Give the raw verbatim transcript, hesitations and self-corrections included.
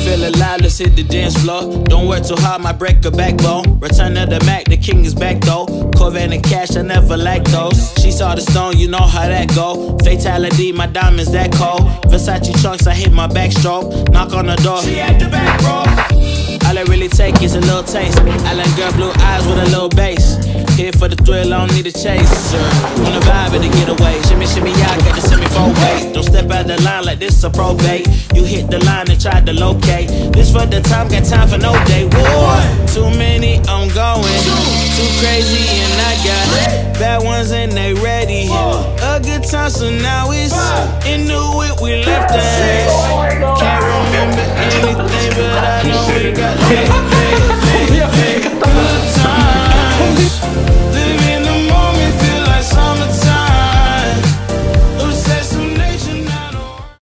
feel alive, let's hit the dance floor. Don't work too hard, might break a backbone. Return of the Mac, the king is back though. Corvette and cash, I never lack those. She saw the stone, you know how that go. Fatality, my diamonds that cold. Versace trunks, I hit my backstroke. Knock on the door, she at the back, bro. All I really take is a little taste. Island girl, blue eyes with a little bass. Here for the thrill, I don't need a chase. Uh, on the vibe of the getaway. Shimmy, shimmy, y'all got the semi four way. Don't step out the line like this a probate. You hit the line and try to locate. This for the time, got time for no day. War. Too many, I'm going. Too crazy and I got bad ones and they ready. A good time, so now it's in the whip, we left the ass. Can't remember anything, but I know we got hey, hey, hey, hey, good times.